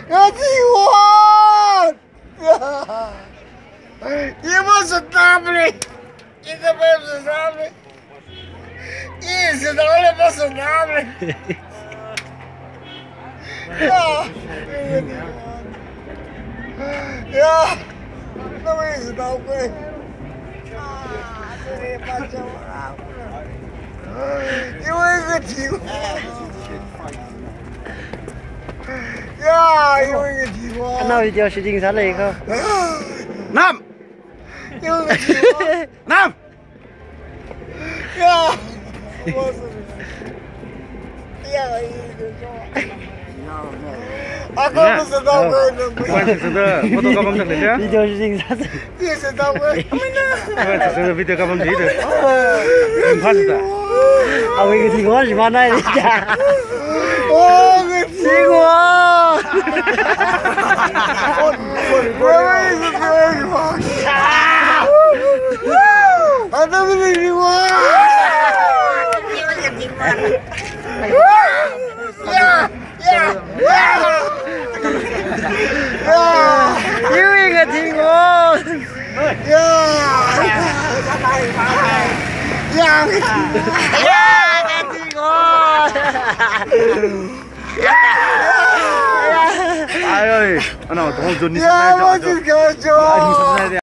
要听我！你不是打不的，你这不是打不的，你知道的不是打不的。呀，呀，那么是打不的。啊，这里把酒拿过来，因为个题目。呀，有一个题目。 Ano video shooting sana ikaw? Nam! Yung cái题目。 Nam! 呀，我是。呀，一个说。Ako gusto daw ko ng Bukan sudah foto kamu tak lihat? Video shooting sana. Dia sedang amin na. Bukan sudah video kamu di itu. Empat sudah. Away ka tingwa si mana ini? Oh, Tingwa. Ano binili mo? Yêu ka tingwa. Ayo, ano, tunggu Johnny Ya, sana. mau juga, Jo.